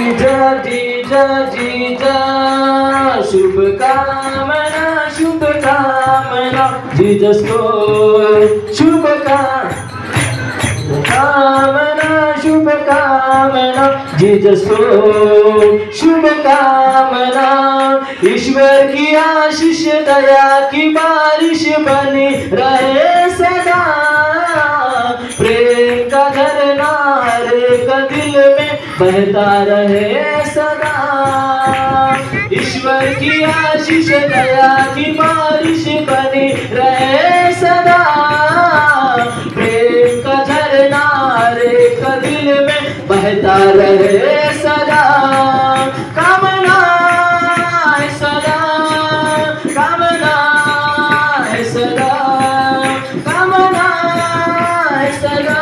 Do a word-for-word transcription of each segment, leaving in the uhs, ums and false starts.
जीजा जीजा जीजा शुभ कामना शुभ कामना जीजस को शुभ कामना शुभ कामना जीजस को शुभ कामना। ईश्वर की आशीष दया की बारिश बनी रहे सदा, प्रेम का झरना हर एक दिल में बहता रहे सदा। ईश्वर की आशीष दया की बारिश बनी रहे सदा, प्रेम का झरना हर एक दिल में बहता रहे सदा। कामना है सदा, कामना है सदा, कामना है सदा,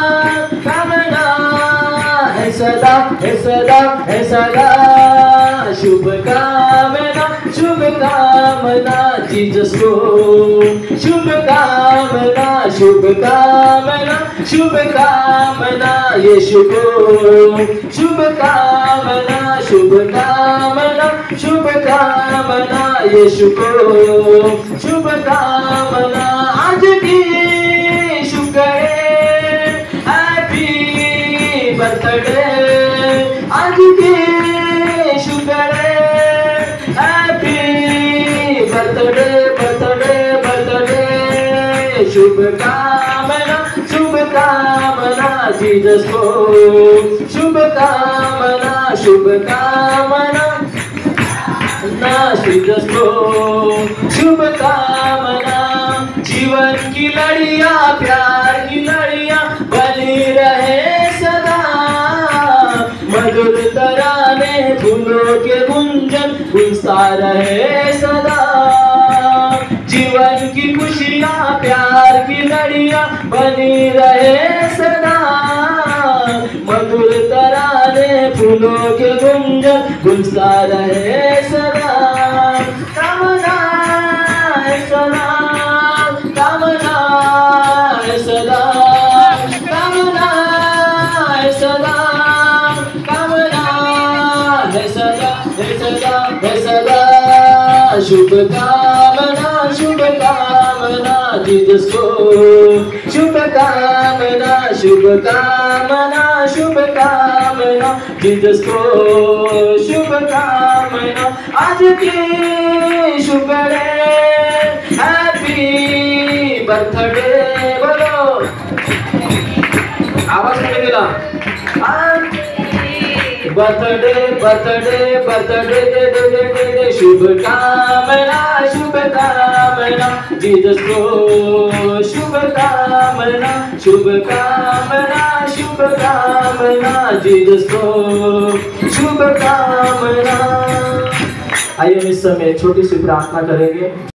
कामना है सदा, है सदा, है सदा। शुभ कामना शुभ कामना जीसस को शुभ कामना शुभ कामना शुभ कामना यीशु को शुभ कामना शुभ कामना शुभ कामना यीशु को शुभ कामना। आज की शुक्र हैप्पी बर्थडे, आज की शुक्र हैप्पी बर्थडे बर्थडे बर्थडे। शुभ कामना शुभ कामना जीसस को शुभ कामना शुभ कामना ना जीसस को शुभ कामना। जीवन की लड़ियां प्यार की लड़ियां बनी रहे सदा, मधुर तराने फूलों के गुंजन गुंजता रहे सदा। जीवन की खुशियां प्यार की लड़ियां बनी रहे सदा, मधुर तराने फूलों के गुंजन गुंजता रहे सदा। कामना है सदा, कामना है सदा, कामना है सदा, कामना है सदा, है सदा, है सदा। शुभ कामना शुभ कामना जीसस को शुभ कामना शुभ कामना शुभ कामना जीसस को शुभ कामना। आज की शुक्र हैप्पी बर्थडे बोलो, आवाज नहीं मिला। बर्थडे बर्थडे बर्थडे दे दे दे दे दे शुभ कामना शुभ कामना जीसस को शुभ कामना शुभ कामना शुभ कामना जीसस को शुभ कामना। आइए इस समय छोटी सी प्रार्थना करेंगे।